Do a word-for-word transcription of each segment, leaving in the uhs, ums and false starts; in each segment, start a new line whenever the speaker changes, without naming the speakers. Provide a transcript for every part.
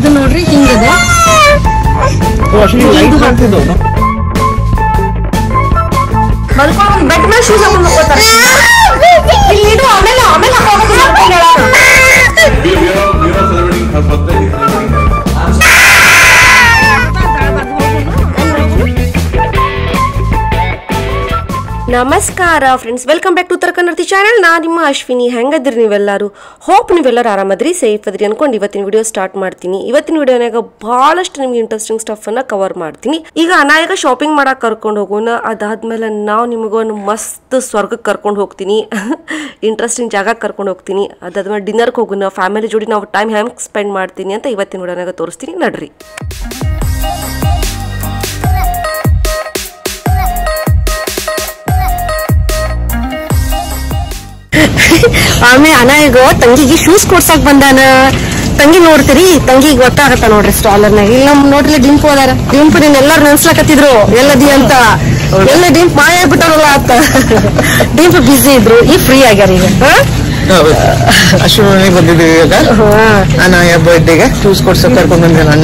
ಇದು ನೋಡ್ರಿ ಹಿಂಗದೆ ಮಲ್ಕೊಂಡು ಬೆಡ್ ಮೇಲೆ ಶೂಸ್ ಹಾಕೊಂಡು ಹೋಗ್ತಾರೆ ಇಲ್ಲಿ ಇಡು ಆಮೇಲೆ ಆಮೇಲೆ ನಮಸ್ಕಾರ friends, welcome back to Uttara Kannada channel. ನಾ ನಿಮ್ಮ ಅಶ್ವಿನಿ. ಹೆಂಗದ್ರಿ ನೀವೆಲ್ಲರೂ? ಹೋಪ್ ನೀವೆಲ್ಲರೂ ಆರಾಮದ್ರಿ, ಸೇಫ್ ಅದ್ರಿ ಅನ್ಕೊಂಡು ಇವತ್ತಿನ ವಿಡಿಯೋ ಸ್ಟಾರ್ಟ್ ಮಾಡ್ತೀನಿ. ಇವತ್ತಿನ ವಿಡಿಯೋನಾಗ ಬಹಳಷ್ಟು ನಿಮ್ಗೆ ಇಂಟ್ರೆಸ್ಟಿಂಗ್ ಸ್ಟಫ್ ಅನ್ನ ಕವರ್ ಮಾಡ್ತೀನಿ. ಈಗ ಅನಾಯಾಗ ಶಾಪಿಂಗ್ ಮಾಡಕ್ ಕರ್ಕೊಂಡು ಹೋಗೋಣ. ಅದಾದ್ಮೇಲೆ ನಾವು ನಿಮಗೊಂದು ಮಸ್ತ್ ಸ್ವರ್ಗಕ್ಕೆ ಕರ್ಕೊಂಡು ಹೋಗ್ತೀನಿ, ಇಂಟ್ರೆಸ್ಟಿಂಗ್ ಜಾಗಕ್ಕೆ ಕರ್ಕೊಂಡು ಹೋಗ್ತೀನಿ. ಅದಾದ್ಮೇಲೆ ಡಿನ್ನರ್ಗೆ ಹೋಗೋಣ, ಫ್ಯಾಮಿಲಿ ಜೋಡಿ ನಾವು ಟೈಮ್ ಹೆಂಗೆ ಸ್ಪೆಂಡ್ ಮಾಡ್ತೀನಿ ಅಂತ ಇವತ್ತಿನ ವಿಡಿಯೋನಾಗ ತೋರಿಸ್ತೀನಿ. ನಡ್ರಿ. ಆಮೇಲೆ ಅನಾಯಗ ತಂಗಿಗೆ ಶೂಸ್ ಕೊಡ್ಸಕ್ ಬಂದಾನ. ತಂಗಿ ನೋಡ್ತೀರಿ, ತಂಗಿಗೆ ಗೊತ್ತಾಗತ್ತ ನೋಡ್ರಿ ಸ್ಟಾಲರ್ನಾಗ. ಇಲ್ಲ ನೋಡ್ರಿ ಡಿಂಪು ಅದಾರ. ಡಿಂಪು ನೀನ್ ಎಲ್ಲಾರು ನೆನ್ಸ್ಲಾಕತ್ತಿದ್ರು ಎಲ್ಲದಿ ಅಂತ. ಎಲ್ಲ ಡಿಂಪ್ ಮಾಯ ಆಗ್ಬಿಟ್ಟಾರಲ್ಲ ಅಂತ. ಡಿಂಪು ಬಿಸಿ ಇದ್ರು, ಈಗ ಫ್ರೀ ಆಗ್ಯಾರ. ಈಗ
ಅಶ್ವಿನಿ ಬಂದಿದ್ದೀವಿ ಇವಾಗ. ಅನಾಯ ಬರ್ತ್ಡೇಗೆ ಶೂಸ್ ಕೊಡ್ಸಕ್ ಕರ್ಕೊಂಡ್ ಬಂದೆ ನನ್ನ.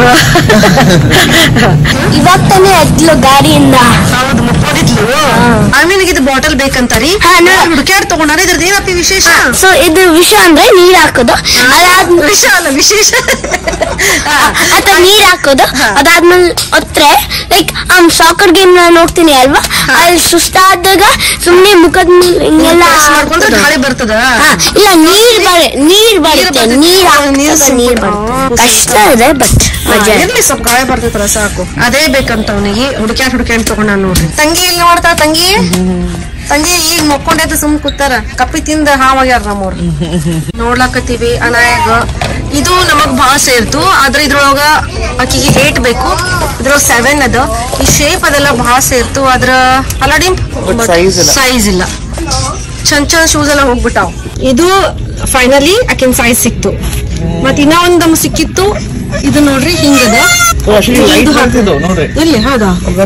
ಇವಾಗ ತಾನೇ ಹತ್ಲು ಗಾಡಿಯಿಂದ.
ಹೌದು, ಮುಕ್ಕೋದಿದ್ಲು. ಆಮೇಲೆ ಇದು ಬಾಟಲ್ ಬೇಕಂತಾರಿ, ಹುಡುಕ್ಯಾಡ್ ತಗೊಂಡಾರ. ಇದ್ರದ್ದು ಏನಪ್ಪಿ ವಿಶೇಷ?
ಸೊ ಇದು ವಿಷ ಅಂದ್ರೆ ನೀರ್ ಹಾಕೋದು, ಅದಾದ್ಮೇಲೆ
ವಿಷ ಅಲ್ಲ ವಿಶೇಷ.
ಅಥವಾ ನೀರ್ ಹಾಕೋದು, ಅದಾದ್ಮೇಲೆ ಒತ್ರೆ ಲೈಕ್ ಆಮ್ ಸಾಕರ್ ಗೇಮ್ ನಾನು ನೋಡ್ತೀನಿ ಅಲ್ವಾ, ಅಲ್ಲಿ ಸುಸ್ತಾದಾಗ ಸುಮ್ನೆ ಮುಖದ ಹಿಂಗೆಲ್ಲ
ಮಾಡ್ಕೊಂಡ್ರೆ ಗಾಳಿ ಬರ್ತದ.
ಇಲ್ಲ ನೀರ್ ಬರ ನೀರ್ ಬರುತ್ತೆ, ನೀರ್ ಹಾಕಿದಾಗ ನೀರ್ ಬರುತ್ತೆ. ಕಷ್ಟ ಇದೆ ಬಟ್
ಎಲ್ಲಿ ಸ್ವಲ್ಪ ಗಾಳಿ ಬರ್ತೈತಲ್ಲ ಸಾಕು. ಅದೇ ಬೇಕಂತ ಅವನಿಗೆ. ಹುಡುಕ್ಯಾಡ್ ಹುಡುಕ್ಯಾಡ್ ತಗೊಂಡ ನೋಡ್ರಿ. ತಂಗಿ ಇಲ್ಲಿ ನೋಡ್ತಾ ತಂಗಿ ತಂಗಿ ಈಗ ಮಕ್ಕೊಂಡೈತೆ ಸುಮ್ ಕೂತಾರ. ಕಪ್ಪಿ ತಿಂದ ಹಾವಾಗ್ಯಾರ ನಮ್ಮವ್ರು. ನೋಡ್ಲಾಕತ್ತೀವಿ ಅನಾಯಾಗ. ಇದು ನಮಗ್ ಬಹಳ ಸೇರ್ತು, ಆದ್ರೆ ಇದ್ರೊಳಗ ಆಕಿಗೆ ಏಟ್ ಬೇಕು, ಇದ್ರೊಳಗ ಸೆವೆನ್ ಅದ. ಈ ಶೇಪ್ ಅದೆಲ್ಲ ಬಹಳ ಸೇರ್ತು, ಆದ್ರ ಅಲಾಡಿಂ ಸೈಜ್ ಇಲ್ಲ. ಚಂದ ಚಂದ ಶೂಸ್ ಎಲ್ಲ ಹೋಗ್ಬಿಟ್ಟಾವ್. ಇದು ಫೈನಲಿ ಆಕಿನ್ ಸೈಜ್ ಸಿಕ್ತು. ಮತ್ ಇನ್ನ ಒಂದ್ ನಮ್ ಸಿಕ್ಕಿತ್ತು. ಇದು ನೋಡ್ರಿ ಹಿಂಗದ. ಎಲ್ಲಿ? ಹೌದಾ?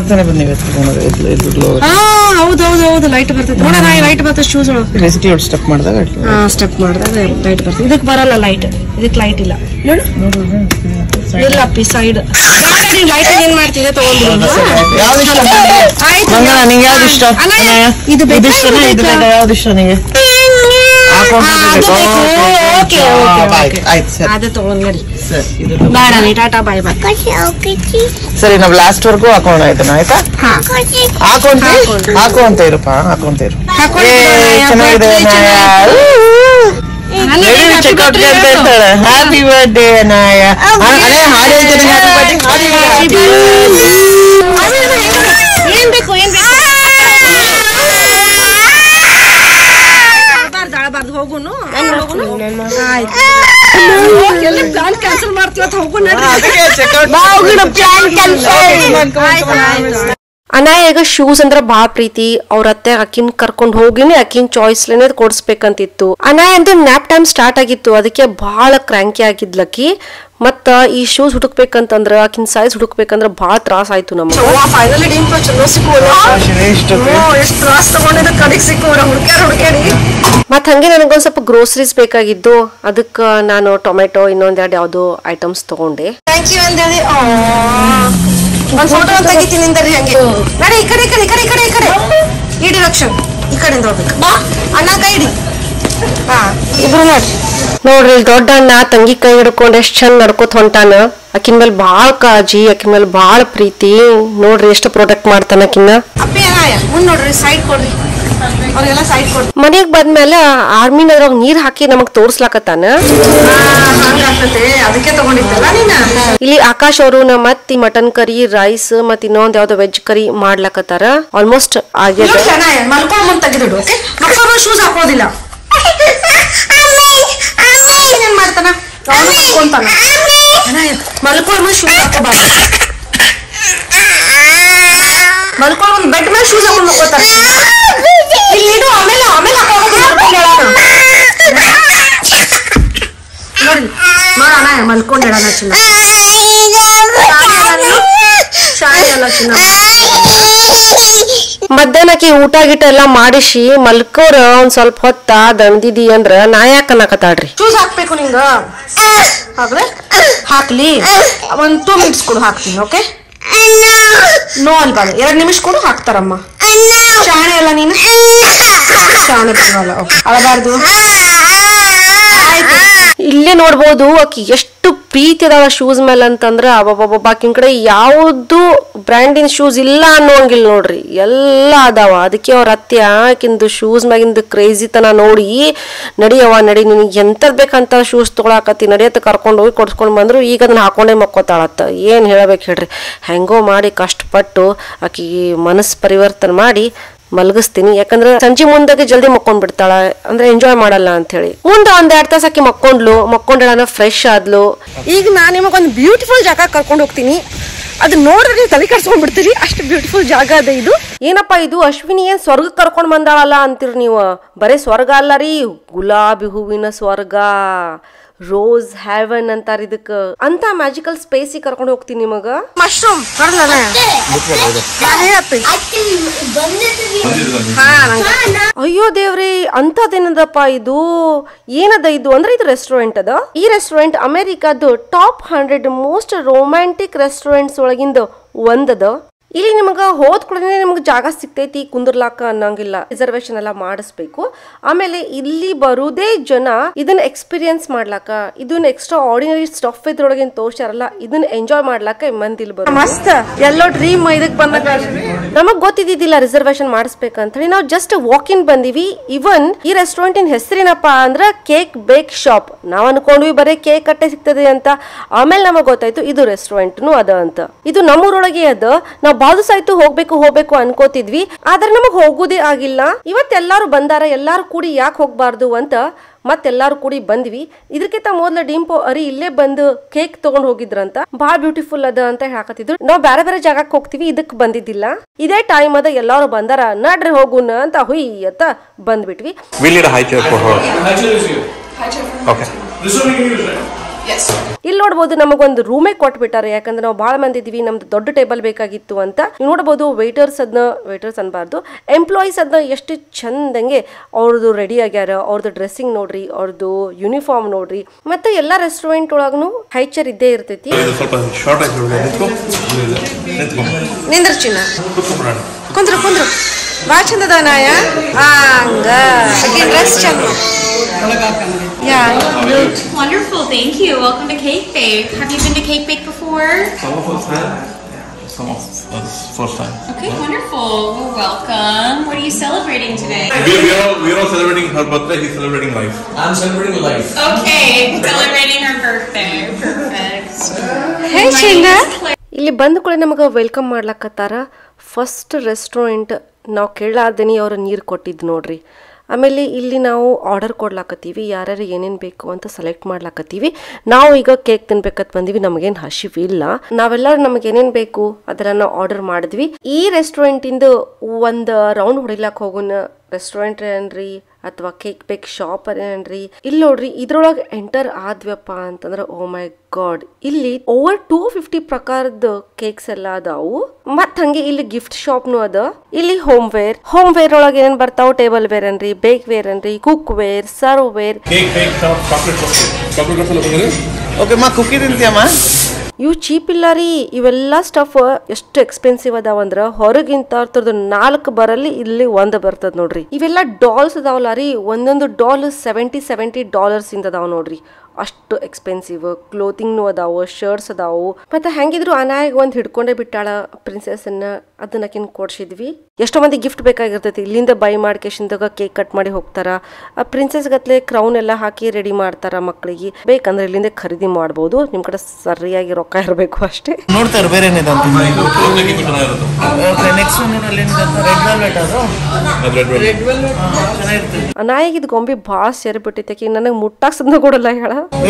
ಹೌದೌದು, ಲೈಟ್ ಬರ್ತೈತೆ ನೋಡ. ಲೈಟ್ ಬರ್ತದೆ ಶೂಸ್ ಒಳಗೆ.
ಸ್ಟೆಪ್ ಮಾಡಿದಾಗ
ಸ್ಟೆಪ್ ಮಾಡಿದಾಗ ಲೈಟ್ ಬರ್ತದೆ. ಇದಕ್ ಬರಲ್ಲ ಲೈಟ್, ಇದಕ್ ಲೈಟ್ ಇಲ್ಲ ನೋಡು. ಇಲ್ಲಪ್ಪಿ ಸೈಡ್ ಲೈಟ್ ಏನ್ ಮಾಡ್ತಿದ್ದೆ ತಗೊಂಡ್ರು. ಇದು
ಯಾವ್ದು ಇಷ್ಟ ನಿಮಗೆ?
ಅದೇ ತಗೊಂಡ್ರಿ. ಬೇಡ ಟಾಟಾ ಬಾಯ್ ಬಾಯ್.
ಸರಿ, ನಾವ್ ಲಾಸ್ಟ್ ವರ್ಗೂ ಹಾಕೋಣ ಆಯ್ತಾ? ಆಯ್ತಾ, ಹಾಕೊಂತ ಹಾಕು ಅಂತ ಇರಪ್ಪ, ಹಾಕೊಂತ ಇರು. ಚೆನ್ನಾಗಿದೆ. ಚೆಕ್ಔಟ್ ಅಂತ ಇರ್ತಾಳೆ. Happy birthday Anaya. ಹಾಡು ಹೇಳ್ತೀನಿ, ಹ್ಯಾಪಿ ಬರ್ಡೇ.
ಏನ್ ಬೇಕು ಏನ್ ಬೇಕು? ಹೋಗುನು ಪ್ಲಾನ್ ಕ್ಯಾನ್ಸಲ್ ಮಾಡ್ತೀವತ್. ಹೋಗುಣ. ಅನಾಯಾಗ ಶೂಸ್ ಅಂದ್ರ ಬಾಳ ಪ್ರೀತಿ. ಅವ್ರ ಅತ್ತೆ ಅಕ್ಕಿನ್ ಕರ್ಕೊಂಡ್ ಹೋಗಿನಿ ಅಕ್ಕಿನ್ ಚಾಯ್ಸ್ಲೇನೆ ಕೊಡ್ಸ್ಬೇಕಂತಿತ್ತು. ಅನಾಯ ಅಂದ್ರೆ ನ್ಯಾಪ್ ಟೈಮ್ ಸ್ಟಾರ್ಟ್ ಆಗಿತ್ತು, ಅದಕ್ಕೆ ಬಹಳ ಕ್ರ್ಯಾಂಕಿ ಆಗಿದ್ಲಕ್ಕಿ. ಮತ್ತ ಈ ಶೂಸ್ ಹುಡುಕ್ಬೇಕಂತಂದ್ರ ಆಕಿನ್ ಸೈಜ್ ಹುಡುಕ್ಬೇಕಂದ್ರ ಬಹಳ ತ್ರಾಸ ಆಯ್ತು ನಮ್ಗೆ. ಮತ್ ಹಂಗೆ ನನಗೊಂದ್ ಸ್ವಲ್ಪ ಗ್ರೋಸರೀಸ್ ಬೇಕಾಗಿದ್ದು, ಅದಕ್ಕ ನಾನು ಟೊಮೆಟೊ ಇನ್ನೊಂದ್ ಎರಡು ಯಾವ್ದು ಐಟಮ್ಸ್ ತಗೊಂಡೆ. ಥ್ಯಾಂಕ್ ಯು ಅಂದೇಳಿ. ಒಂದ್ ಫೋಟೋ ತೆಗಿತೀನಿ ಅಂದ್ರಿ ಹಂಗೆ. ನಡಿ ಈ ಕಡೆ ಈ ಕಡೆ ಈ ಕಡೆ ಈ ಕಡೆ ಈ ಕಡೆ ಈ ಡಿರೆಕ್ಷನ್, ಈ ಕಡೆಯಿಂದ ಹೋಗ್ಬೇಕು. ಅಣ್ಣ ಕೈ ಹಿಡಿ. ಹಾ, ಇಬ್ರು ನೋಡ್ರಿ ನೋಡ್ರಿ. ದೊಡ್ಡ ಅಣ್ಣ ತಂಗಿ ಕೈ ಹಿಡ್ಕೊಂಡ್ ಎಷ್ಟ್ ಚಂದ ನಡ್ಕೋತ ಹೊಂಟಾನ. ಅಕಿನ್ ಮೇಲೆ ಬಾಳ ಕಾಳಜಿ, ಅಕಿನ್ ಮೇಲೆ ಬಾಳ ಪ್ರೀತಿ. ನೋಡ್ರಿ ಎಷ್ಟು ಪ್ರೊಟೆಕ್ಟ್ ಮಾಡ್ತಾನ ಅಕಿನ್ನ. ಮುಂದ್ ನೋಡ್ರಿ, ಸೈಡ್ ಕೊಡ್ರಿ. ಮನೆಗ್ ಬಂದ್ಮೇಲೆ ಆರ್ಮಿನ ಅದ್ರಾಗ ನೀರ್ ಹಾಕಿ ನಮಗ್ ತೋರ್ಸ್ಲಾಕತ್ತಾನ. ಅದಕ್ಕೆ ತಗೊಂಡಿದ್ದಲ್ಲ ನೀನ. ಇಲ್ಲಿ ಆಕಾಶ್ ಅವರು ನಮ್ಮ ಅತ್ತಿ ಮಟನ್ ಕರಿ, ರೈಸ್ ಮತ್ ಇನ್ನೊಂದ್ ಯಾವ್ದೋ ವೆಜ್ ಕರಿ ಮಾಡ್ಲಾಕತ್ತಾರ. ಆಲ್ಮೋಸ್ಟ್ ಆಗ್ಯದ. ಮಲ್ಕೊಂಡ್ ಮುಂದ್ ತೆಗೆದಿಡು. ಶೂಸ್ ಹಾಕೋದಿಲ್ಲ. ಏನ್ ಮಾಡ್ತಾನ? ಮಲ್ಕೊಂಡ್ ಶೂಸ್ ಹಾಕೋಬಾರ್ದು. ಮಲ್ಕೊಂಡ್ ಬೆಡ್ ಮೇಲೆ ಶೂಸ್ ಹಾಕೊಂಡ್ ಮಲ್ಕೋತಾರ. ಇಲ್ಲಿ ಇಡು, ಆಮೇಲೆ ಆಮೇಲೆ ಹಾಕೋದು. ನೋಡಿ ನೋಡೋಣ, ಮಲ್ಕೊಂಡ್ ಇಡೋಣ ಚಿನ್ನ. ಶಾಲೆ ಅಲ್ಲ ಚಿನ್ನ. ಮಧ್ಯಾಹ್ನ ಮಧ್ಯಾಹ್ನಕ್ಕೆ ಊಟ ಗಿಟ ಎಲ್ಲ ಮಾಡಿಸಿ ಮಲ್ಕೋರ ಒಂದ್ ಸ್ವಲ್ಪ ಹೊತ್ತ ದಣ್ದಿದಿ ಅಂದ್ರ ನಾ ಯಾಕ ಅನ್ನಕತ್ತಾಳ್ರಿ. ಶೂಸ್ ಹಾಕ್ಬೇಕು ನಿಂಗ ಹಾಕ್ರೆ ಹಾಕ್ಲಿ ಒಂದ್ ಟೂ ಮಿನಿಟ್ಸ್ ಕೊಡು ಹಾಕ್ತೀನಿ. ಓಕೆ ನೋ ಅಲ್ವಾ ಎರಡ್ ನಿಮಿಷ ಕೊಡು ಹಾಕ್ತಾರಮ್ಮ. ಶಾಣೆ ಅಲ್ಲ ನೀನು ಶಾಣೆ ಬರಲ್ಲ. ಓಕೆ ಅಳಬಾರ್ದು. ಇಲ್ಲೇ ನೋಡ್ಬೋದು ಆಕಿ ಎಷ್ಟು ಪ್ರೀತಿ ಅದಾವ ಶೂಸ್ ಮೇಲೆ ಅಂತಂದ್ರ ಅಬ್ಬಬ್ಬಬ್ಬ ಆಕಿನ ಕಡೆ ಯಾವ್ದು ಬ್ರ್ಯಾಂಡಿನ ಶೂಸ್ ಇಲ್ಲ ಅನ್ನೋಂಗಿಲ್ಲ ನೋಡ್ರಿ, ಎಲ್ಲ ಅದಾವ. ಅದಕ್ಕೆ ಅವ್ರ ಅತ್ತೆ ಆಕಿಂದು ಶೂಸ್ ಮ್ಯಾಗಿಂದು ಕ್ರೇಜಿ ತನ ನೋಡಿ ನಡಿಯವ ನಡಿ ನಿನಗೆ ಎಂತದ್ ಬೇಕಂತ ಶೂಸ್ ತೊಗೊಳಕತ್ತಿ ನಡಿಯತ್ತ ಕರ್ಕೊಂಡು ಹೋಗಿ ಕೊಡ್ಸ್ಕೊಂಡ್ ಬಂದ್ರು. ಈಗ ಅದನ್ನ ಹಾಕೊಂಡೇ ಮಕ್ಕೋತಾಳತ್ತ. ಏನ್ ಹೇಳ್ಬೇಕು ಹೇಳ್ರಿ, ಹೆಂಗೋ ಮಾಡಿ ಕಷ್ಟಪಟ್ಟು ಆಕಿ ಮನಸ್ಸು ಪರಿವರ್ತನೆ ಮಾಡಿ ಮಲಗಿಸ್ತೀನಿ. ಯಾಕಂದ್ರೆ ಸಂಜೆ ಮುಂದಾಗೆ ಜಲ್ದಿ ಮಕ್ಕೊಂಡ್ ಬಿಡ್ತಾಳ, ಅಂದ್ರೆ ಎಂಜಾಯ್ ಮಾಡಲ್ಲ ಅಂತ ಹೇಳಿ. ಮುಂದೆ ಒಂದ್ ಎರಡ್ ತಾಸ ಆಕಿ ಮಕ್ಕೊಂಡ್ಲು, ಮಕ್ಕೊಂಡಳ ಫ್ರೆಶ್ ಆದ್ಲು. ಈಗ ನಾನ್ ನಿಮಗೊಂದು ಬ್ಯೂಟಿಫುಲ್ ಜಾಗ ಕರ್ಕೊಂಡು ಹೋಗ್ತೀನಿ. ಅದು ನೋಡಿದ್ರೆ ನೀವು ತಲೆ ಕರ್ಸ್ಕೊಂಡ್ ಬಿಡ್ತೀರಿ, ಅಷ್ಟು ಬ್ಯೂಟಿಫುಲ್ ಜಾಗ ಅದ ಇದು. ಏನಪ್ಪಾ ಇದು ಅಶ್ವಿನಿ ಏನ್ ಸ್ವರ್ಗ ಕರ್ಕೊಂಡ್ ಬಂದಾಳಲ್ಲ ಅಂತೀರಿ ನೀವು. ಬರೇ ಸ್ವರ್ಗ ಅಲ್ಲ ರೀ, ಗುಲಾಬಿ ಹೂವಿನ ಸ್ವರ್ಗ, ರೋಸ್ ಹ್ಯಾವನ್ ಅಂತಾರ ಇದಕ್ಕ. ಅಂತ ಮ್ಯಾಜಿಕಲ್ ಸ್ಪೇಸ್ ಕರ್ಕೊಂಡು ಹೋಗ್ತೀನಿ ನಿಮಗ. ಮಶ್ರೂಮ್ ಅಯ್ಯೋ ದೇವ್ರಿ, ಅಂತದೇನದಪ್ಪ ಇದು, ಏನದ ಇದು ಅಂದ್ರೆ ಇದು ರೆಸ್ಟೋರೆಂಟ್ ಅದ. ಈ ರೆಸ್ಟೋರೆಂಟ್ ಅಮೆರಿಕಾದ top hundred most romantic restaurants ಒಳಗಿಂದ ಒಂದದ. ಇಲ್ಲಿ ನಿಮಗ ಹೋದ್ ಕೂಡನೇ ನಿಮ್ಗೆ ಜಾಗ ಸಿಗ್ತೈತಿ ಕುಂದ್ರಲಾಕ ಅನ್ನಂಗಿಲ್ಲ, ರಿಸರ್ವೇಶನ್ ಎಲ್ಲ ಮಾಡಿಸ್ಬೇಕು. ಆಮೇಲೆ ಇಲ್ಲಿ ಬರುದೇ ಜನ ಇದನ್ನ ಎಕ್ಸ್ಪೀರಿಯನ್ಸ್ ಮಾಡ್ಲಾಕ, ಇದನ್ನ ಎಕ್ಸ್ಟ್ರಾ ಆರ್ಡಿನರಿ ಸ್ಟಫ್ ಇದ್ರೊಳಗಿನ ತೋರ್ಸಾರಲ್ಲ, ಇದನ್ನ ಎಂಜಾಯ್ ಮಾಡ್ಲಾಕ ಮಂದಿ ಇಲ್ಲಿ ಬರೋ ಮಸ್ತ್ ಎಲ್ಲೋ ಡ್ರೀಮ್ ಇದಕ್ ಬಂದಾಗ ನಮಗ್ ಗೊತ್ತಿದ್ದಿದ್ದಿಲ್ಲ ರಿಸರ್ವೇಶನ್ ಮಾಡಿಸ್ಬೇಕಂತ ಹೇಳಿ. ನಾವು ಜಸ್ಟ್ ವಾಕ್ ಇನ್ ಬಂದಿವಿ. ಇವನ್ ಈ ರೆಸ್ಟೋರೆಂಟಿನ ಹೆಸರೇನಪ್ಪಾ ಅಂದ್ರ ಕೇಕ್ ಬೇಕ್ ಶಾಪ್. ನಾವ್ ಅನ್ಕೊಂಡ್ವಿ ಬರೀ ಕೇಕ್ ಕಟ್ಟೆ ಸಿಗ್ತದೆ ಅಂತ. ಆಮೇಲೆ ನಮಗ್ ಗೊತ್ತಾಯ್ತು ಇದು ರೆಸ್ಟೋರೆಂಟ್ನು ಅದ ಅಂತ. ಇದು ನಮ್ಮೂರೊಳಗೆ ಅದ. ನಾವ್ ಬಾದು ಸಾಯ್ತು ಹೋಗ್ಬೇಕು ಹೋಗ್ಬೇಕು ಅನ್ಕೋತಿದ್ವಿ, ಆದ್ರೆ ನಮಗ್ ಹೋಗುದೇ ಆಗಿಲ್ಲ. ಇವತ್ತೆಲ್ಲಾರು ಬಂದಾರ, ಎಲ್ಲಾರು ಕೂಡಿ ಯಾಕೆ ಹೋಗ್ಬಾರ್ದು ಅಂತ ಮತ್ತೆಲ್ಲಾರು ಕೂಡಿ ಬಂದ್ವಿ. ಇದಕ್ಕಿಂತ ಮೊದ್ಲ ಡಿಂಪೋ ಅರಿ ಇಲ್ಲೇ ಬಂದು ಕೇಕ್ ತಗೊಂಡ್ ಹೋಗಿದ್ರಂತ, ಬಾಳ್ ಬ್ಯೂಟಿಫುಲ್ ಅದ ಅಂತ ಹೇಳಕತ್ತಿದ್ರು. ನಾವ್ ಬೇರೆ ಬೇರೆ ಜಾಗಕ್ಕೆ ಹೋಗ್ತಿವಿ, ಇದಕ್ ಬಂದಿದ್ದಿಲ್ಲ. ಇದೇ ಟೈಮ್ ಅದ, ಎಲ್ಲಾರು ಬಂದಾರ, ನಡ್ರಿ ಹೋಗುನ ಅಂತ ಹುಯ್ ಅಂತ ಬಂದ್ಬಿಟ್ವಿ. ಇಲ್ಲಿ ನೋಡ್ಬೋದು ನಮಗೊಂದು ರೂಮೇ ಕೊಟ್ಬಿಟ್ಟಾರೆ, ಯಾಕಂದ್ರೆ ನಾವು ಬಹಳ ಮಂದಿ ಇದೀವಿ, ನಮ್ದು ದೊಡ್ಡ ಟೇಬಲ್ ಬೇಕಾಗಿತ್ತು ಅಂತ. ನೀವು ನೋಡ್ಬೋದು ವೇಟರ್ಸ್ ಅದನ್ನ ವೇಟರ್ಸ್ ಅನ್ಬಾರ್ದು ಎಂಪ್ಲಾಯೀಸ್ ಅದನ್ನ ಎಷ್ಟು ಚಂದಂಗೆ ಅವ್ರದ್ದು ರೆಡಿ ಆಗ್ಯಾರ. ಅವ್ರದ್ದು ಡ್ರೆಸ್ಸಿಂಗ್ ನೋಡ್ರಿ, ಅವ್ರದ್ದು ಯೂನಿಫಾರ್ಮ್ ನೋಡ್ರಿ. ಮತ್ತೆ ಎಲ್ಲಾ ರೆಸ್ಟೋರೆಂಟ್ ಒಳಗೂ ಹೈಚರ್ ಇದ್ದೇ ಇರ್ತೈತಿ. ನಿಂದ್ರ ಚಿನ್ನ ಕುಂದ್ರು ಕುಂದ್ರು ಬಾ ಚಂದದ ನಾಯ ಹಂಗ ಡ್ರೆಸ್ ಚಂದ.
Yeah. Wonderful, thank you. Welcome to Cake Bake. Have you been to Cake Bake before?
Some of us have. Some of us first time.
Okay, wonderful. Well, welcome. What are you celebrating today?
We, we are we are all celebrating her birthday. He's celebrating life.
I'm celebrating life.
Okay, celebrating her birthday. Perfect.
Hey, Chinna. ಇಲ್ಲಿ ಬಂದ ಕೂಡ ನಮಗೆ welcome ಮಾಡ್ಲಕತ್ತಾರ. First restaurant ನಾವು ಕೇಳಾರ್ದೇನಿ ಅವ್ರ ನೀರು ಕೊಟ್ಟಿದ್ದು ನೋಡ್ರಿ. ಆಮೇಲೆ ಇಲ್ಲಿ ನಾವು ಆರ್ಡರ್ ಕೊಡ್ಲಾಕತ್ತೀವಿ, ಯಾರ್ಯಾರು ಏನೇನು ಬೇಕು ಅಂತ ಸೆಲೆಕ್ಟ್ ಮಾಡ್ಲಾಕತ್ತೀವಿ. ನಾವು ಈಗ ಕೇಕ್ ತಿನ್ಬೇಕಂತ ಬಂದಿವಿ, ನಮಗೇನು ಹಸಿವಿಲ್ಲ. ನಾವೆಲ್ಲರೂ ನಮಗೆ ಏನೇನು ಬೇಕು ಅದನ್ನ ನಾವು ಆರ್ಡರ್ ಮಾಡಿದ್ವಿ. ಈ ರೆಸ್ಟೋರೆಂಟಿಂದು ಒಂದು ರೌಂಡ್ ಹೊಡಿಲಾಕ ಹೋಗೋಣ. ರೆಸ್ಟೋರೆಂಟ್ ಏನ್ರಿ ಅಥವಾ ಕೇಕ್ ಬೇಕ್ ಶಾಪ್ ಏನ್ರಿ, ಇಲ್ಲಿ ನೋಡ್ರಿ ಇದ್ರೊಳಗೆ ಎಂಟರ್ ಆದ್ವಪ್ಪ ಅಂತಂದ್ರೆ ಓ ಮೈ ಗಾಡ್, ಇಲ್ಲಿ ಓವರ್ ಟೂ ಫಿಫ್ಟಿ ಪ್ರಕಾರದ ಕೇಕ್ಸ್ ಎಲ್ಲ ಅದಾವು. ಮತ್ ಹಂಗೆ ಇಲ್ಲಿ ಗಿಫ್ಟ್ ಶಾಪ್ನು ಅದ. ಇಲ್ಲಿ ಹೋಮ್ ವೇರ್ ಹೋಮ್ ವೇರ್ ಒಳಗೆ ಏನೇನ್ ಬರ್ತಾವ, ಟೇಬಲ್ ವೇರ್ ಅನ್ರಿ, ಬೇಕ್ ವೇರ್ ಅನ್ರಿ, cookware, serveware.
Okay ಮಾ ಕುಕ್ಕಿ ತಿಂತೀಯಮ್ಮ?
ಇವು ಚೀಪ್ ಇಲ್ಲ ರೀ, ಇವೆಲ್ಲ ಸ್ಟಫ್ ಎಷ್ಟು ಎಕ್ಸ್ಪೆನ್ಸಿವ್ ಅದಾವಂದ್ರ ಹೊರಗಿಂತ ಅರ್ಥದ ನಾಲ್ಕು ಬರಲ್ಲಿ ಇಲ್ಲಿ ಒಂದ್ ಬರ್ತದ ನೋಡ್ರಿ. ಇವೆಲ್ಲ ಡಾಲ್ಸ್ ಅದಾವಲ್ಲ ರೀ, ಒಂದೊಂದು ಡಾಲ್ ಸೆವೆಂಟಿ ಸೆವೆಂಟಿ ಡಾಲರ್ಸ್ ಇಂದ ಅದಾವ ನೋಡ್ರಿ. ಅಷ್ಟು ಎಕ್ಸ್ಪೆನ್ಸಿವ್. ಕ್ಲೋತಿಂಗ್ನು ಅದಾವು, ಶರ್ಟ್ಸ್ ಅದಾವು. ಮತ್ತೆ ಹೆಂಗಿದ್ರು ಅನಾಯಾಗ ಒಂದ್ ಹಿಡ್ಕೊಂಡೇ ಬಿಟ್ಟಾಳ ಪ್ರಿನ್ಸೆಸ್ ಅನ್ನ, ಅದನ್ನ ಆಕಿನ್ ಕೊಡ್ಸಿದ್ವಿ. ಎಷ್ಟೋ ಮಂದಿ ಗಿಫ್ಟ್ ಬೇಕಾಗಿರ್ತೈತಿ, ಇಲ್ಲಿಂದ ಬೈ ಮಾಡ್ಕೇಶಿಂದಾಗ ಕೇಕ್ ಕಟ್ ಮಾಡಿ ಹೋಗ್ತಾರ. ಆ ಪ್ರಿನ್ಸೆಸ್ ಗತ್ಲೆ ಕ್ರೌನ್ ಎಲ್ಲ ಹಾಕಿ ರೆಡಿ ಮಾಡ್ತಾರ ಮಕ್ಕಳಿಗೆ. ಬೇಕಂದ್ರೆ ಇಲ್ಲಿಂದ ಖರೀದಿ ಮಾಡ್ಬೋದು, ನಿಮ್ ಕಡೆ ಸರಿಯಾಗಿ ರೊಕ್ಕ ಇರಬೇಕು ಅಷ್ಟೇ.
ನೋಡ್ತಾರೆ ಬೇರೆ
ಅನಾಯಾಗಿದ್ ಗೊಂಬೆ ಬಾಳ ಸೇರ್ಬಿಟ್ಟೈತಿ, ನನಗೆ ಮುಟ್ಟಾಕ್ ಸದ್ನ ಕೊಡಲ್ಲ ಹೇಳ.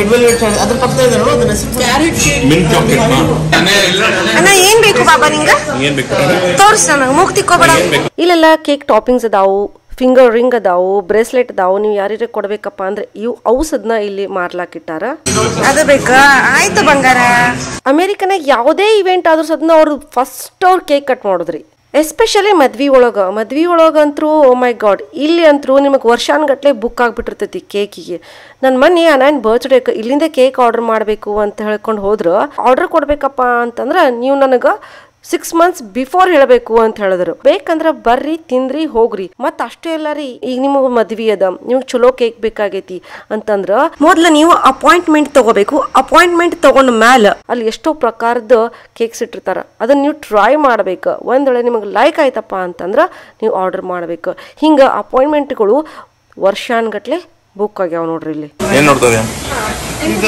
ಅಣ್ಣ ಏನ್ ಬೇಕು ಬಾಬಾ ನಿಂಗ ತೋರ್ಸ, ನಂಗೆ ಮುಗ್ ತಿಕ್ಕೋಬೇಡ. ಇಲ್ಲೆಲ್ಲ ಕೇಕ್ ಟಾಪಿಂಗ್ಸ್ ಅದಾವು, ಫಿಂಗರ್ ರಿಂಗ್ ಅದಾವು, ಬ್ರೇಸ್ಲೆಟ್ ಅದಾವು. ನೀವು ಯಾರ್ಯಾರ ಕೊಡ್ಬೇಕಪ್ಪ ಅಂದ್ರೆ ಇವು ಔಷಧನ ಇಲ್ಲಿ ಮಾರ್ಲಾಕಿಟ್ಟಾರ. ಅದ ಬೇಕಾ? ಆಯ್ತು ಬಂಗಾರ. ಅಮೆರಿಕನಾಗ ಯಾವುದೇ ಇವೆಂಟ್ ಆದ್ರೂ ಸದ್ನ ಅವ್ರು ಫಸ್ಟ್ ಅವ್ರು ಕೇಕ್ ಕಟ್ ಮಾಡೋದ್ರಿ. ಎಸ್ಪೆಷಲಿ ಮದ್ವಿ ಒಳಗ ಮದ್ವಿ ಒಳಗಂತೂ ಓ ಮೈ ಗಾಡ್ ಇಲ್ಲಿ ಅಂತೂ ನಿಮಗೆ ವರ್ಷಾನ್ಗಟ್ಲೆ ಬುಕ್ ಆಗಿಬಿಟ್ಟಿರ್ತೈತಿ ಕೇಕಿಗೆ. ನನ್ನ ಮನೆ ಅನಾಯನ್ ಬರ್ತ್ಡೇಗೆ ಇಲ್ಲಿಂದ ಕೇಕ್ ಆರ್ಡರ್ ಮಾಡಬೇಕು ಅಂತ ಹೇಳ್ಕೊಂಡು ಹೋದ್ರೆ ಆರ್ಡರ್ ಕೊಡ್ಬೇಕಪ್ಪ ಅಂತಂದ್ರೆ ನೀವು ನನಗೆ ಸಿಕ್ಸ್ ಮಂತ್ಸ್ ಬಿಫೋರ್ ಹೇಳಬೇಕು ಅಂತ ಹೇಳಿದ್ರು. ಬೇಕಂದ್ರೆ ಬರ್ರಿ ತಿಂದ್ರಿ ಹೋಗ್ರಿ. ಮತ್ ಅಷ್ಟೇ ಅಲ್ಲ ರೀ, ಈಗ ನಿಮಗೆ ಮದ್ವಿ ಅದ, ನಿಮ್ಗೆ ಚಲೋ ಕೇಕ್ ಬೇಕಾಗೈತಿ ಅಂತಂದ್ರ ಮೊದ್ಲು ನೀವು ಅಪಾಯಿಂಟ್ಮೆಂಟ್ ತಗೋಬೇಕು. ಅಪಾಯಿಂಟ್ಮೆಂಟ್ ತಗೊಂಡ ಮ್ಯಾಲ ಅಲ್ಲಿ ಎಷ್ಟೋ ಪ್ರಕಾರದ ಕೇಕ್ಸ್ ಇಟ್ಟಿರ್ತಾರ, ಅದನ್ನ ನೀವು ಟ್ರೈ ಮಾಡ್ಬೇಕು. ಒಂದ್ ವೇಳೆ ನಿಮಗೆ ಲೈಕ್ ಆಯ್ತಪ್ಪ ಅಂತಂದ್ರ ನೀವು ಆರ್ಡರ್ ಮಾಡ್ಬೇಕು. ಹಿಂಗ ಅಪಾಯಿಂಟ್ಮೆಂಟ್ಗಳು ವರ್ಷಾನ್ಗಟ್ಲೆ ಬುಕ್ ಆಗ್ಯಾವ ನೋಡ್ರಿ. ಇಲ್ಲಿ
ಏನ್ ನೋಡ್ತಾರೆ
ಇದು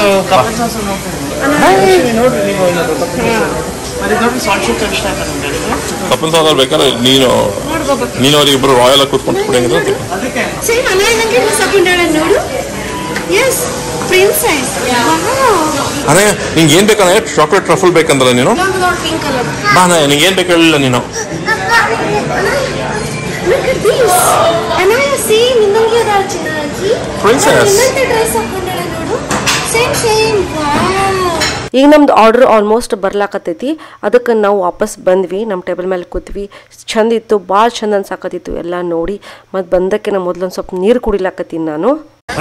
ನೋಡ್ರಿ ನೀವು
ಕಪಲ್ ಸಾಗರ್ ಬೇಕಾದ್ರೆ ನೀನು ನೀನು ಅವ್ರಿಗೆ ಇಬ್ರು ರಾಯಲ್ ಆಗಿ ಕೂತ್ಕೊಂಡು ಕೊಡಂಗಿದ್ರೆ ಅದೇ ನಿಂಗೆ ಏನ್ ಬೇಕಂದ್ರೆ ಚಾಕ್ಲೇಟ್ ಟ್ರಫಲ್ ಬೇಕಂದ್ರೆ ನೀನು ಬಾ ನಿಂಗೆ ಏನ್ ಬೇಕು ಹೇಳಿಲ್ಲ ನೀನು.
ಈಗ ನಮ್ದು ಆರ್ಡರ್ ಆಲ್ಮೋಸ್ಟ್ ಬರ್ಲಾಕತ್ತೈತಿ. ಅದಕ್ಕೆ ನಾವು ವಾಪಸ್ ಬಂದ್ವಿ, ನಮ್ಮ ಟೇಬಲ್ ಮೇಲೆ ಕೂತ್ವಿ. ಚಂದ ಇತ್ತು, ಭಾಳ ಚಂದ ಅನ್ಸಾಕತ್ತಿತ್ತು ಎಲ್ಲ ನೋಡಿ. ಮತ್ತು ಬಂದಕ್ಕೆ ನಾ ಮೊದ್ಲೊಂದು ಸ್ವಲ್ಪ ನೀರು ಕುಡಿಲಾಕತ್ತೀನಿ ನಾನು.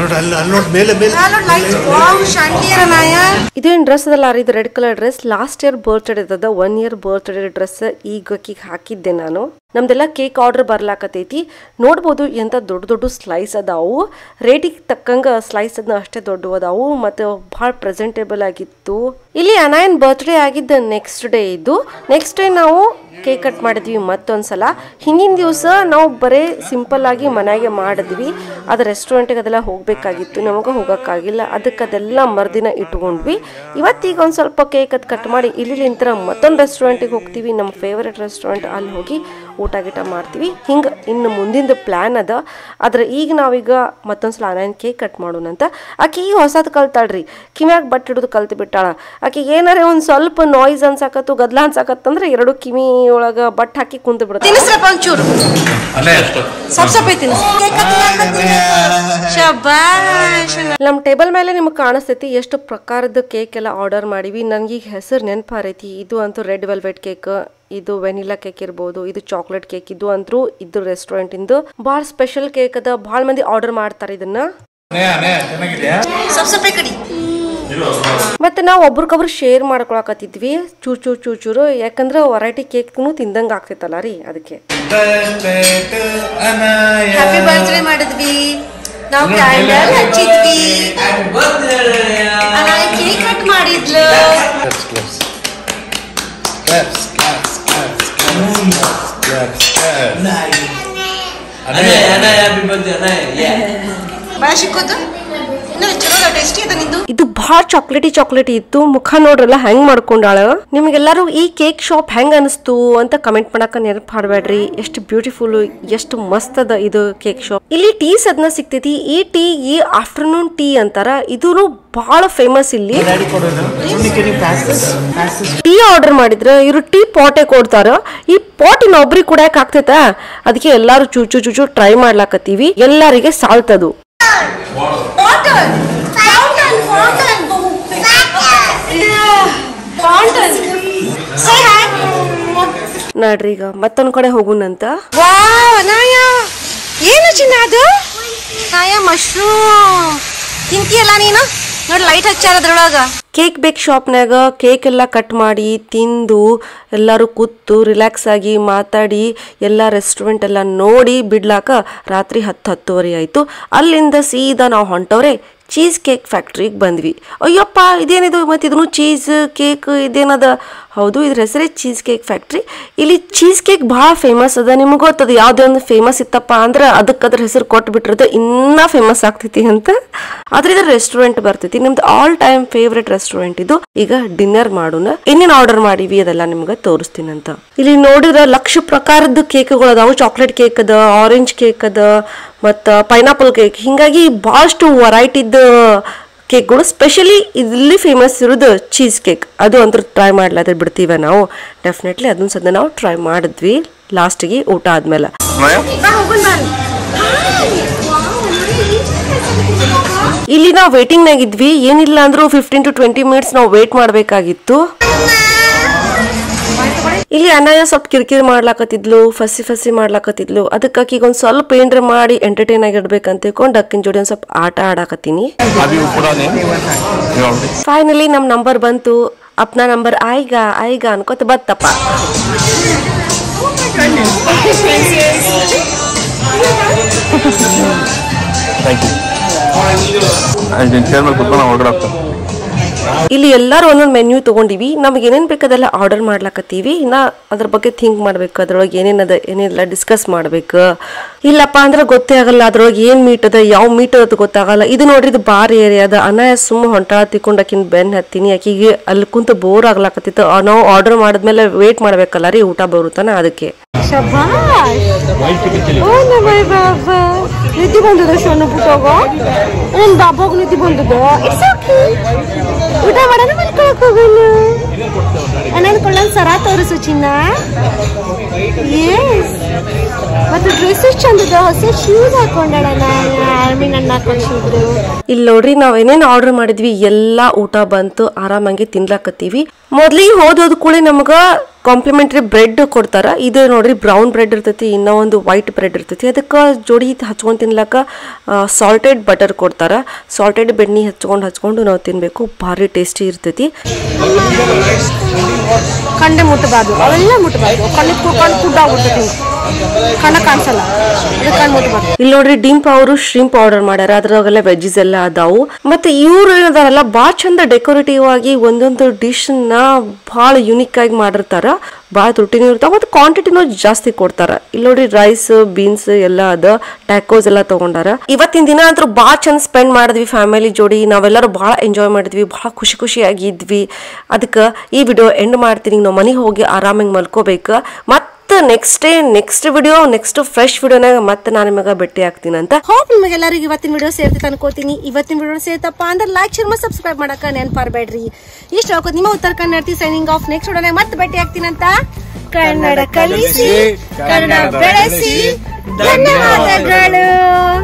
ಇದೇನ್ ಡ್ರೆಸ್ ಅದಲ್ಲ, ಇದು red colour dress. Last year birthday ಅದ, ಒನ್ ಇಯರ್ ಬರ್ತ್ಡೇ ಡ್ರೆಸ್ ಈಗ ಕೇಕ್ ಹಾಕಿದ್ದೆ ನಾನು. ನಮ್ದೆಲ್ಲ ಕೇಕ್ ಆರ್ಡರ್ ಬರ್ಲಾಕತೈತಿ. ನೋಡ್ಬೋದು ಎಂತ ದೊಡ್ಡ ದೊಡ್ಡ ಸ್ಲೈಸ್ ಅದಾವು. ರೇಟಿಗೆ ತಕ್ಕಂಗ ಸ್ಲೈಸ್ ಅದನ್ನ ಅಷ್ಟೇ ದೊಡ್ಡ ಅದಾವು ಮತ್ತು ಭಾಳ ಪ್ರೆಸೆಂಟೇಬಲ್ ಆಗಿತ್ತು. ಇಲ್ಲಿ ಅನಾಯನ್ ಬರ್ತ್ಡೇ ಆಗಿದ್ದ ನೆಕ್ಸ್ಟ್ ಡೇ ಇದು. ನೆಕ್ಸ್ಟ್ ಡೇ ನಾವು ಕೇಕ್ ಕಟ್ ಮಾಡಿದ್ವಿ ಮತ್ತೊಂದ್ಸಲ. ಹಿಂದಿನ ದಿವಸ ನಾವು ಬರೇ ಸಿಂಪಲ್ ಆಗಿ ಮನೆಗೆ ಮಾಡಿದ್ವಿ. ಅದು ರೆಸ್ಟೋರೆಂಟಿಗೆ ಅದೆಲ್ಲ ಹೋಗ್ಬೇಕಾಗಿತ್ತು, ನಮಗೆ ಹೋಗೋಕ್ಕಾಗಿಲ್ಲ. ಅದಕ್ಕೆ ಅದೆಲ್ಲ ಮರುದಿನ ಇಟ್ಕೊಂಡ್ವಿ. ಇವತ್ತೀಗ ಒಂದು ಸ್ವಲ್ಪ ಕೇಕ್ ಅದು ಕಟ್ ಮಾಡಿ ಇಲ್ಲಿಂತ್ರ ಮತ್ತೊಂದು ರೆಸ್ಟೋರೆಂಟಿಗೆ ಹೋಗ್ತೀವಿ, ನಮ್ಮ ಫೇವ್ರೆಟ್ ರೆಸ್ಟೋರೆಂಟ್. ಅಲ್ಲಿ ಹೋಗಿ ಊಟ ಗೀಟ ಮಾಡ್ತೀವಿ. ಹಿಂಗೆ ಇನ್ನು ಮುಂದಿನ ಪ್ಲ್ಯಾನ್ ಅದ. ಆದ್ರೆ ಈಗ ನಾವೀಗ ಮತ್ತೊಂದ್ಸಲ ಅನಾಯನ್ ಕೇಕ್ ಕಟ್ ಮಾಡೋಣ ಅಂತ. ಆಕೆ ಈಗ ಹೊಸದು ಕಲ್ತಾಳ್ರಿ, ಕಿವ್ಯಾಗ ಬಟ್ ಹಿಡಿದು ಕಲ್ತು ಬಿಟ್ಟಾಳ. ಆಕೆಗೆ ಏನಾರೇ ಒಂದು ಸ್ವಲ್ಪ ನಾಯ್ಸ್ ಅನ್ಸಾಕತ್ತು, ಗದ್ಲ ಅನ್ಸಾಕತ್ತಂದ್ರೆ ಎರಡು ಕಿವಿ ಒಳಗ ಬಟ್ ಹಾಕಿ ಕುಂತು ಬಿಡುತ್ತೆ. ನಮ್ಮ ಟೇಬಲ್ ಮೇಲೆ ನಿಮ್ಗೆ ಕಾಣಿಸ್ತೈತಿ ಎಷ್ಟು ಪ್ರಕಾರದ ಕೇಕ್ ಎಲ್ಲ ಆರ್ಡರ್ ಮಾಡಿವಿ. ನನಗೀಗ ಹೆಸರು ನೆನಪಾರೈತಿ. ಇದು ಅಂತೂ ರೆಡ್ ವೆಲ್ವೆಟ್ ಕೇಕ್, ಇದು ವೆನಿಲಾ ಕೇಕ್ ಇರ್ಬೋದು, ಇದು ಚಾಕ್ಲೇಟ್ ಕೇಕ್. ಇದು ಅಂತೂ ಇದು ರೆಸ್ಟೋರೆಂಟ್ ಇಂದು ಭಾಳ ಸ್ಪೆಷಲ್ ಕೇಕ್ ಅದ. ಭಾಳ ಮಂದಿ ಆರ್ಡರ್ ಮಾಡ್ತಾರೆ ಇದನ್ನ. ಮತ್ತೆ ನಾವು ಒಬ್ರಿಗೊಬ್ರು ಶೇರ್ ಮಾಡ್ಕೊಳಕತ್ತಿದ್ವಿ ಚೂರ್ ಚೂರ್ ಚೂರ್ ಚೂರು. ಯಾಕಂದ್ರೆ ವೆರೈಟಿ ಕೇಕ್ನು ತಿಂದಂಗ ಆಗ್ತೈತಲ್ಲ ರೀ, ಅದಕ್ಕೆ. ಹ್ಯಾಪಿ ಬರ್ತ್ಡೇ ಮಾಡಿದ್ವಿ ನಾವು, ಕ್ಯಾಂಡಲ್ ಹಚ್ಚಿದ್ವಿ, ಕೇಕ್ ಕಟ್ ಮಾಡಿದ್ಲು. ಇದು ಬಹಳ ಚಾಕ್ಲೇಟಿ ಚಾಕ್ಲೇಟಿ ಇತ್ತು. ಮುಖ ನೋಡ್ರಲ್ಲ ಹೆಂಗ್ ಮಾಡ್ಕೊಂಡಾಳ. ನಿಮ್ಗೆಲ್ಲಾರು ಈ ಕೇಕ್ ಶಾಪ್ ಹೆಂಗ್ ಅನಿಸ್ತು ಅಂತ ಕಮೆಂಟ್ ಮಾಡಕ ನೆನಪು ಮಾಡಬೇಡ್ರಿ. ಎಷ್ಟು ಬ್ಯೂಟಿಫುಲ್, ಎಷ್ಟು ಮಸ್ತ್ ಅದ ಇದು ಕೇಕ್ ಶಾಪ್. ಇಲ್ಲಿ ಟೀ ಸದ್ನ ಸಿಗ್ತೈತಿ. ಈ ಟೀ ಈ ಆಫ್ಟರ್ನೂನ್ ಟೀ ಅಂತಾರ. ಇದು ಬಹಳ ಫೇಮಸ್ ಇಲ್ಲಿ. ಟೀ ಆರ್ಡರ್ ಮಾಡಿದ್ರ ಇವ್ರು ಟೀ ಪಾಟೇ ಕೊಡ್ತಾರ. ಈ ಪಾಟ್ ಇನ್ನೊಬ್ರಿಗೆ ಕುಡಿಯಕ್ ಆಗ್ತೈತ, ಅದಕ್ಕೆ ಎಲ್ಲಾರು ಚೂಚು ಚೂಚು ಟ್ರೈ ಮಾಡ್ಲಾಕತ್ತೀವಿ. ಎಲ್ಲರಿಗೆ ಸಾಲ್ತದು. ನೋಡ್ರಿ ಈಗ ಮತ್ತೊಂದ್ ಕಡೆ ಹೋಗುನಂತ. ಏನು ಚಿನ್ನ ಅದು? ಮಶ್ರೂಮ್ ತಿಂತಿಯಲ್ಲ ನೀನು? ನೋಡಿ ಲೈಟ್ ಹಚ್ಚಾರ ಅದ್ರೊಳಗ. ಕೇಕ್ ಬೇಕ್ ಶಾಪ್ನಾಗ ಕೇಕ್ ಎಲ್ಲ ಕಟ್ ಮಾಡಿ ತಿಂದು ಎಲ್ಲರೂ ಕೂತು ರಿಲ್ಯಾಕ್ಸ್ ಆಗಿ ಮಾತಾಡಿ ಎಲ್ಲ ರೆಸ್ಟೋರೆಂಟ್ ಎಲ್ಲ ನೋಡಿ ಬಿಡ್ಲಾಕ ರಾತ್ರಿ ಹತ್ತು ಹತ್ತುವರೆ ಆಯ್ತು. ಅಲ್ಲಿಂದ ಸೀದಾ ನಾವು ಹೊಂಟವ್ರೆ ಚೀಸ್ ಕೇಕ್ ಫ್ಯಾಕ್ಟ್ರಿಗೆ ಬಂದ್ವಿ. ಅಯ್ಯಪ್ಪ ಇದೇನಿದು, ಮತ್ತು ಇದನ್ನು ಚೀಸ್ ಕೇಕ್ ಇದೇನದ? ಹೌದು, ಇದ್ರ ಹೆಸರೇ ಚೀಸ್ ಕೇಕ್ ಫ್ಯಾಕ್ಟ್ರಿ. ಇಲ್ಲಿ ಚೀಸ್ ಕೇಕ್ ಭಾಳ ಫೇಮಸ್ ಅದ. ನಿಮ್ಗೆ ಗೊತ್ತದ ಯಾವುದೇ ಒಂದು ಫೇಮಸ್ ಇತ್ತಪ್ಪ ಅಂದ್ರೆ ಅದಕ್ಕೆ ಅದ್ರ ಹೆಸರು ಕೊಟ್ಟು ಬಿಟ್ಟಿರೋದು ಇನ್ನೂ ಫೇಮಸ್ ಆಗ್ತೈತಿ ಅಂತ. ಆದ್ರೆ ಇದ್ರ ರೆಸ್ಟೋರೆಂಟ್ ಬರ್ತೈತಿ, ನಿಮ್ದು ಆಲ್ ಟೈಮ್ ಫೇವ್ರೆಟ್ ರೆಸ್ಟೋರೆಂಟ್ ಇದು. ಈಗ ಡಿನ್ನರ್ ಮಾಡೋಣ. ಏನೇನು ಆರ್ಡರ್ ಮಾಡಿವಿ ಅದೆಲ್ಲ ನಿಮ್ಗೆ ತೋರಿಸ್ತೀನಿ ಅಂತ. ಇಲ್ಲಿ ನೋಡಿದ್ರೆ ಲಕ್ಷ ಪ್ರಕಾರದ ಕೇಕ್ಗಳು ಅದಾವು. ಚಾಕ್ಲೇಟ್ ಕೇಕ್ ಅದ, ಆರೆಂಜ್ ಕೇಕ್ ಅದ, ಮತ್ತು ಪೈನಾಪಲ್ ಕೇಕ್. ಹಿಂಗಾಗಿ ಭಾಳಷ್ಟು ವೆರೈಟಿದ ಕೇಕ್ಗಳು. ಸ್ಪೆಷಲಿ ಇಲ್ಲಿ ಫೇಮಸ್ ಇರೋದು ಚೀಸ್ ಕೇಕ್. ಅದು ಅಂತೂ ಟ್ರೈ ಮಾಡ್ಲಾದ್ರೆ ಬಿಡ್ತೀವ ನಾವು. ಡೆಫಿನೆಟ್ಲಿ ಅದನ್ನ ಸದ್ಯ ನಾವು ಟ್ರೈ ಮಾಡಿದ್ವಿ ಲಾಸ್ಟಿಗೆ ಊಟ ಆದ್ಮೇಲೆ. ಇಲ್ಲಿ ನಾವು ವೇಟಿಂಗ್ನಾಗ ಇದ್ವಿ. ಏನಿಲ್ಲ ಅಂದ್ರೂ ಫಿಫ್ಟೀನ್ ಟು ಟ್ವೆಂಟಿ ಮಿನಿಟ್ಸ್ ನಾವು ವೇಟ್ ಮಾಡಬೇಕಾಗಿತ್ತು. ಇಲ್ಲಿ ಅನಾಯ ಸ್ವಲ್ಪ ಕಿರಿಕಿರಿ ಮಾಡ್ಲಾಕತ್ತಿದ್ಲು, ಫಸಿ ಫಸಿ ಮಾಡ್ಲಾಕತ್ತಿದ್ಲು. ಅದಕ್ಕೆ ಈಗ ಒಂದ್ ಸ್ವಲ್ಪ ಏನ್ರ ಮಾಡಿ ಎಂಟರ್ಟೈನ್ ಆಗಿಡ್ಬೇಕಂತ ತಿಳ್ಕೊಂಡು ಅಕ್ಕಿನ ಜೋಡಿ ಒಂದ್ ಸ್ವಲ್ಪ ಆಟ ಆಡಾಕತ್ತೀನಿ. ಫೈನಲಿ ನಮ್ ನಂಬರ್ ಬಂತು. ಅಪ್ನಾ ನಂಬರ್ ಆಯ್ಗ ಆಯ್ಗ ಅನ್ಕೋತ ಬತ್ತಪ್ಪ. ಇಲ್ಲಿ ಎಲ್ಲಾರು ಒಂದೊಂದು ಮೆನ್ಯೂ ತಗೊಂಡಿವಿ. ನಮ್ಗೆ ಏನೇನ್ ಬೇಕದೆಲ್ಲ ಆರ್ಡರ್ ಮಾಡ್ಲಾಕತ್ತೀವಿ. ಇನ್ನ ಅದ್ರ ಬಗ್ಗೆ ಥಿಂಕ್ ಮಾಡ್ಬೇಕು, ಅದ್ರೊಳಗೆ ಏನೇನದ ಏನೆಲ್ಲ ಡಿಸ್ಕಸ್ ಮಾಡ್ಬೇಕು. ಇಲ್ಲಪ್ಪ ಅಂದ್ರೆ ಗೊತ್ತೇ ಆಗಲ್ಲ ಅದ್ರೊಳಗೆ ಏನ್ ಮೀಟ್ ಅದ ಯಾವ ಮೀಟ್ ಅದ ಗೊತ್ತಾಗಲ್ಲ. ಇದು ನೋಡ್ರಿ ಇದು ಬಾರ್ ಏರಿಯಾ ಅದ. ಅನಾಯ ಸುಮ್ಮ ಹೊಂಟಾಳ ತಿಕ್ಕೊಂಡು ಆಕಿನ ಬೆನ್ ಹತ್ತೀನಿ. ಆಕಿಗೆ ಅಲ್ಲಿ ಕುಂತ ಬೋರ್ ಆಗ್ಲಾಕತ್ತಿತ್ತು. ನಾವು ಆರ್ಡರ್ ಮಾಡಿದ್ಮೇಲೆ ವೇಟ್ ಮಾಡ್ಬೇಕಲ್ಲ ರೀ ಊಟ ಬರುತ್ತಾನ, ಅದಕ್ಕೆ. ನಿಧಿ ಬಂದದ ಶೋನು ಪುಟ್ಟೋಗೋ ನನ್ ಬಾಬೋಗ ನಿಧಿ ಬಂದದ. ಊಟ ಮಾಡೋಣ ಮಲ್ಕೊಳಕ್ ಹೋಗೋಣ. ಅಣ್ಣನ ಕೊಳ್ಳನ್ ಸರ ತೋರಿಸು ಚಿನ್ನ. ಮತ್ತೆ ಡ್ರೆಸ್ ಎಷ್ಟು ಚಂದದ, ಹೊಸ ಶೂಸ್ ಹಾಕೊಂಡಳ. ಆರ್ಮಿ ನನ್ನ ಹಾಕೊಂಡಿದ್ರು. ಇಲ್ಲಿ ನೋಡ್ರಿ ನಾವ್ ಏನೇನ್ ಆರ್ಡರ್ ಮಾಡಿದ್ವಿ ಎಲ್ಲಾ ಊಟ ಬಂತು. ಆರಾಮಾಗಿ ತಿನ್ಲಾಕತ್ತೀವಿ. ಮೊದ್ಲಿಗೆ ಹೋದೋದ್ ಕೂಳಿ ನಮ್ಗ ಕಾಂಪ್ಲಿಮೆಂಟರಿ ಬ್ರೆಡ್ ಕೊಡ್ತಾರ. ಇದು ನೋಡ್ರಿ ಬ್ರೌನ್ ಬ್ರೆಡ್ ಇರ್ತೈತಿ, ಇನ್ನೂ ಒಂದು ವೈಟ್ ಬ್ರೆಡ್ ಇರ್ತೈತಿ. ಅದಕ್ಕೆ ಜೋಡಿ ಹಚ್ಕೊಂಡ್ ತಿನ್ಲಾಕ ಸಾಲ್ಟೆಡ್ ಬಟರ್ ಕೊಡ್ತಾರ. ಸಾಲ್ಟೆಡ್ ಬೆಣ್ಣೆ ಹಚ್ಕೊಂಡು ಹಚ್ಕೊಂಡು ನಾವು ತಿನ್ಬೇಕು. ಭಾರಿ ಟೇಸ್ಟಿ ಇರ್ತೈತಿ. ಕಂಡೆ ಮುಟ್ಟಬಾರ್ದು, ಅವೆಲ್ಲ ಮುಟ್ಟಬಾರ್ದು. ಕಣ್ಣು ಕಣ್ಣು ಫುಡ್ ಆಗ್ಬಿಡ್ತೈತಿ, ಕಣ್ಣ ಕಾಣಿಸಲ್ಲ. ಇಲ್ಲಿ ನೋಡ್ರಿ ಡಿಂಪ್ ಅವರು ಶ್ರಿಂಪ್ ಆರ್ಡರ್ ಮಾಡ್ಯಾರ. ಅದ್ರಾಗೆಲ್ಲ ವೆಜ್ಜಸ್ ಎಲ್ಲ ಅದಾವು. ಮತ್ತೆ ಇವ್ರು ಏನದಾರಲ್ಲ ಬಾಳ ಚಂದ ಡೆಕೋರೇಟಿವ್ ಆಗಿ ಒಂದೊಂದು ಡಿಶ್ ನ ಬಹಳ ಯುನಿಕ್ ಆಗಿ ಮಾಡಿರ್ತಾರ. ಬಾಳ ತುಟ್ಟಿನೂ ಇರ್ತಾವ ಮತ್ತೆ ಕ್ವಾಂಟಿಟಿನೂ ಜಾಸ್ತಿ ಕೊಡ್ತಾರ. ಇಲ್ಲಿ ನೋಡ್ರಿ ರೈಸ್ ಬೀನ್ಸ್ ಎಲ್ಲ ಅದ. ಟ್ಯಾಕೋಸ್ ಎಲ್ಲ ತಗೊಂಡಾರ. ಇವತ್ತಿನ ದಿನ ಅಂತೂ ಬಾಳ ಚಂದ ಸ್ಪೆಂಡ್ ಮಾಡಿದ್ವಿ ಫ್ಯಾಮಿಲಿ ಜೋಡಿ. ನಾವೆಲ್ಲರೂ ಬಹಳ ಎಂಜಾಯ್ ಮಾಡಿದ್ವಿ, ಬಹಳ ಖುಷಿ ಖುಷಿಯಾಗಿದ್ವಿ. ಅದಕ್ಕೆ ಈ ವಿಡಿಯೋ ಎಂಡ್ ಮಾಡ್ತೀನಿ. ನಾವು ಮನೆಗೆ ಹೋಗಿ ಆರಾಮಾಗಿ ಮಲ್ಕೋಬೇಕು. ಮತ್ತೆ next day next video next fresh ವಿಡಿಯೋನಾಗ ಮತ್ತೆ ನಾನು ನಿಮಗೆ ಭೇಟಿ ಆಗ್ತೀನಿ ಅಂತ ಹೋಪ್. ನಿಮಗೆಲ್ಲರಿಗೂ ಇವತ್ತಿನ ವಿಡಿಯೋ ಸೇರ್ತೈತೆ ಅನ್ಕೋತೀನಿ. ಇವತ್ತಿನ ವಿಡಿಯೋ ಸೇರ್ತಪ್ಪ ಅಂದ್ರೆ ಲೈಕ್ ಶೇರ್ ಮತ್ತು ಸಬ್ಸ್ಕ್ರೈಬ್ ಮಾಡಕ ನೆನಪಾರ್ಬೇಡ್ರಿ. ಇಷ್ಟ ಹಾಕೋದು ನಿಮ್ಮ Uttara Kannada signing off. Next ವಿಡಿಯೋನಾಗ ಮತ್ತೆ ಭೇಟಿ ಆಗ್ತೀನಿ ಅಂತ. ಕನ್ನಡ ಕಲಿಸಿ ಕನ್ನಡ ಬೆಳೆಸಿ ಧನ್ಯವಾದಗಳು.